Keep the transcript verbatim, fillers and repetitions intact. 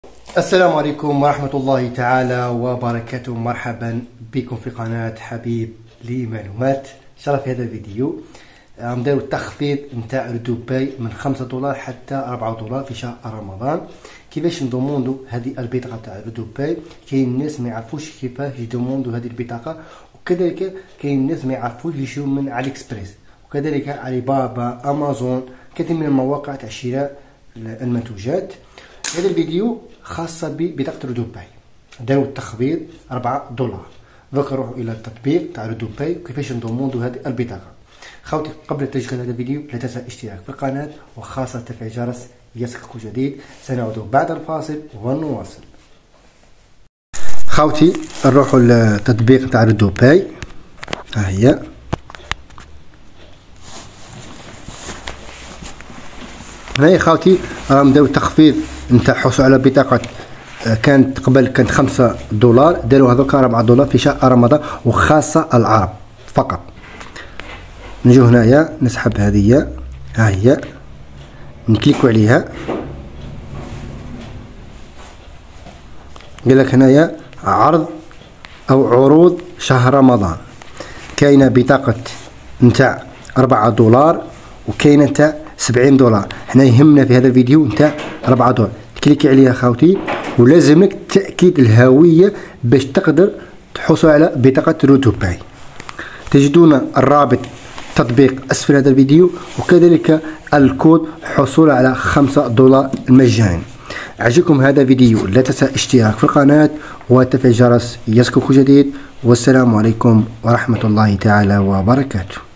السلام عليكم ورحمة الله تعالى وبركاته. مرحبا بكم في قناة حبيب لمعلومات. ان شاء الله في هذا الفيديو غنديرو التخفيض نتاع ردوباي من خمسة دولار حتى أربعة دولار في شهر رمضان. كيفاش ندوموندو هذه البطاقة تاع ردوباي؟ كاين الناس ما يعرفوش كيفاش يدوموندو هذه البطاقة، وكذلك كاين الناس ما يعرفوش يشرو من علي اكسبريس، وكذلك علي بابا، امازون، كثير من المواقع تاع شراء المنتوجات. هذا الفيديو خاصة ببطاقة ردوباي، داروا التخفيض أربعة دولار. دوك نروحوا الى التطبيق تاع ردوباي وكيفاش ندوموندو هذه البطاقة. خوتي قبل تشغيل هذا الفيديو لا تنسى الاشتراك في القناة وخاصة تفعيل الجرس ليصلك جديد. سنعود بعد الفاصل ونواصل. خوتي نروحوا للتطبيق تاع ردوباي، ها هي. هنايا خوتي راهم داو التخفيض نتاع الحصول على بطاقة، كانت قبل كانت خمسة دولار، داروا هذوك أربعة دولار في شهر رمضان وخاصة العرب فقط. نجيو هنايا نسحب هذه، ها هي، نكليكو عليها. قالك هنايا عرض أو عروض شهر رمضان. كاينة بطاقة نتاع أربعة دولار وكاينة نتاع سبعين دولار. حنا يهمنا في هذا الفيديو نتاع أربعة دولار. تكليكي عليها خاوتي، ولازمك تأكيد الهوية باش تقدر تحصل على بطاقة ردوباي. تجدون الرابط تطبيق أسفل هذا الفيديو، وكذلك الكود حصول على خمسة دولار مجانا. عجبكم هذا الفيديو لا تنسى الاشتراك في القناة وتفعيل الجرس ليصلك جديد. والسلام عليكم ورحمة الله تعالى وبركاته.